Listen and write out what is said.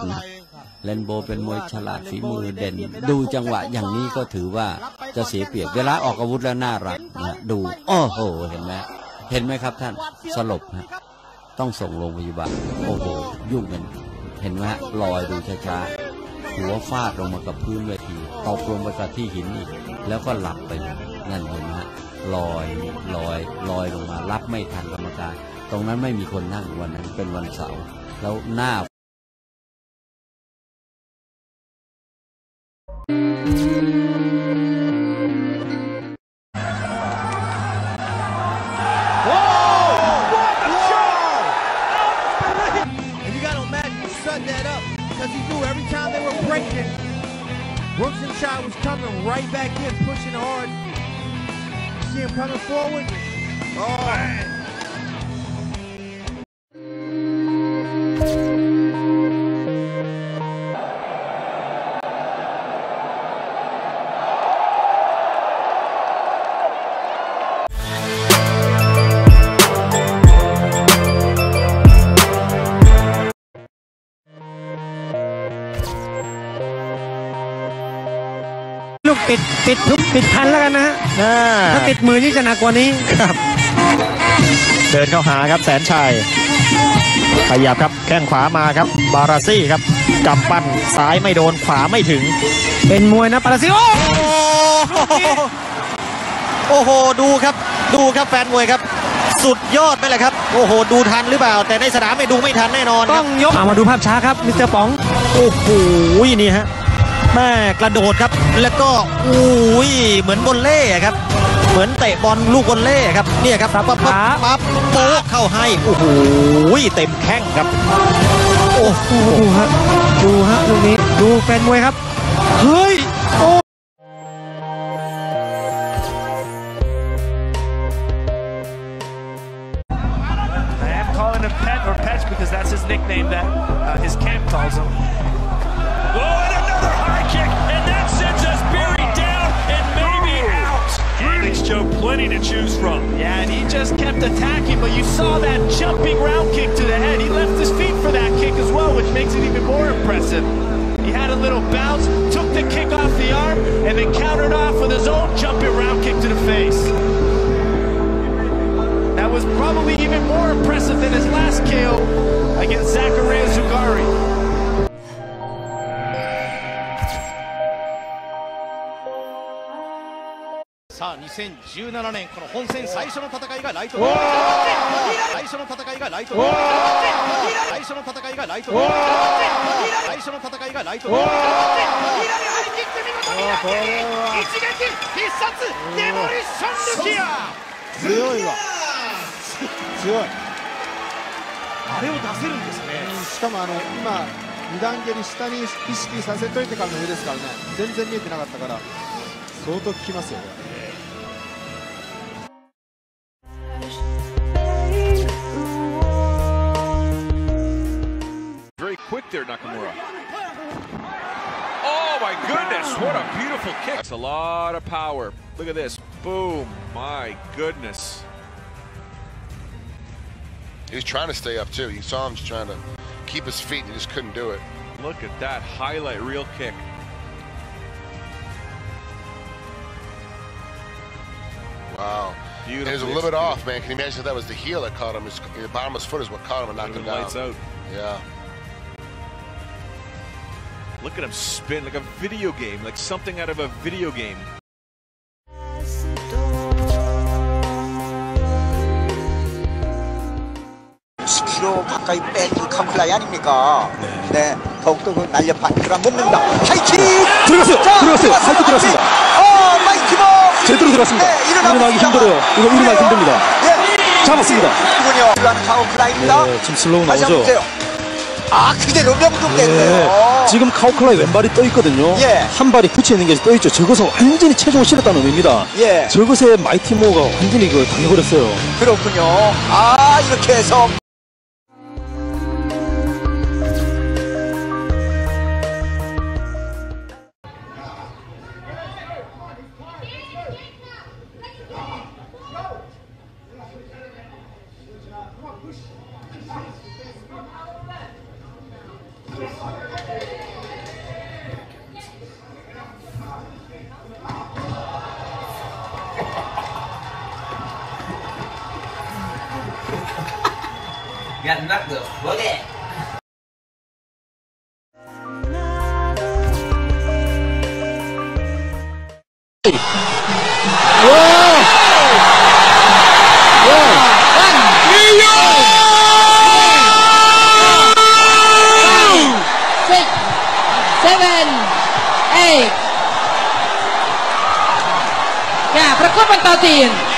เลนโบเป็นมวยฉลาดฝีมือเด่นดูจังหวะอย่างนี้ก็ถือว่าจะเสียเปรียบเวลาออกอาวุธแล้วน่ารักนะดูโอ้โหเห็นไหมครับท่านสลบฮะต้องส่งโรงพยาบาลโอ้โหยุ่งกันเห็นไหมฮะลอยดูช้าๆหัวฟาดลงมากับพื้นเวทีตกลงไปกับที่หินอีกแล้วก็หลับไปนั่นเห็นไหมฮะลอยลงมารับไม่ทันกรรมการตรงนั้นไม่มีคนนั่งวันนั้นเป็นวันเสาร์แล้วหน้า Because he knew every time they were breaking, Brooks and Shaw was coming right back in, pushing hard. See him coming forward. Oh, man. ปิดพันแล้วกันนะฮะถ้าติดมือนี่จะหนักกว่านี้ครับเดินเข้าหาครับแสนชัยขยับครับแข้งขวามาครับบาราซี่ครับกำปั้นซ้ายไม่โดนขวาไม่ถึงเป็นมวยนะบาราซี่โอ้โหดูครับแฟนมวยครับสุดยอดไปเลยครับโอ้โหดูทันหรือเปล่าแต่ในสนามไม่ดูไม่ทันแน่นอนต้องยกมาดูภาพช้าครับมิสเตอร์ป๋องโอ้โหนี่ฮะแม่กระโดดครับแล้วก็เหมือนบอลเล่ครับเหมือนเตะบอลลูกบอลเล่ครับเนี่ยครับปั๊บโป๊ะเข้าให้โอ้โหเต็มแข้งครับโอ้โหดูฮะตรงนี้ดูแฟนมวยครับเฮ้ยโอ้I'm calling him Pet or Petch because that's his nickname that his camp calls him. And that sends us buried down and maybe out. He's Joe plenty to choose from. Yeah, and he just kept attacking, but you saw that jumping round kick to the head. He left his feet for that kick as well, which makes it even more impressive. He had a little bounce, took the kick off the arm, and then countered off with his own jumping round kick to the face. That was probably even more impressive than his last KO against Zachariah Zugari. さあ2017年この本戦最初の戦いがライト最初の戦いがライト最初の戦いがライト最初の戦いがライト左ハイキック見事に一撃必殺デモリッションルキア強いわ強いあれを出せるんですねしかも今二段蹴り下に意識させといてからの上ですからね全然見えてなかったから相当効きますよ Very quick there, Nakamura. Oh my goodness, what a beautiful kick. It's a lot of power. Look at this. Boom. My goodness. He was trying to stay up too. You saw him just trying to keep his feet and he just couldn't do it. Look at that highlight reel kick. Wow. It was a little bit off, man. Can you imagine if that was the heel that caught him? The bottom of his foot is what caught him and knocked him down. Lights out. Yeah. Look at him spin like a video game, like something out of a video game. 10kg 가까이 뺀 이 카플라이 아닙니까? 네, 더욱더 그 날렵한 그런 몸입니다. 하이킥! 들어갔어요. 하이킥 들어갔습니다. 마이키모! 제대로 들어갔습니다. 네, 일어나기 힘들어요. 이거 일어나기 힘듭니다. 예. 잡았습니다. 이군요. 일어나는 카우플라이입니다. 네, 지금 슬로우 나오죠. 그대로 명중됐네요. 지금 카우클라이 왼발이 떠 있거든요. 예. 한 발이 붙여 있는 게 떠 있죠. 저것은 완전히 체중을 실었다는 의미입니다. 예. 저것에 마이티 모어가 완전히 당해버렸어요. 그렇군요. 이렇게 해서. Yes. Ganh bắt được, bố ghê. Ya, ประกวดบรรทอทีม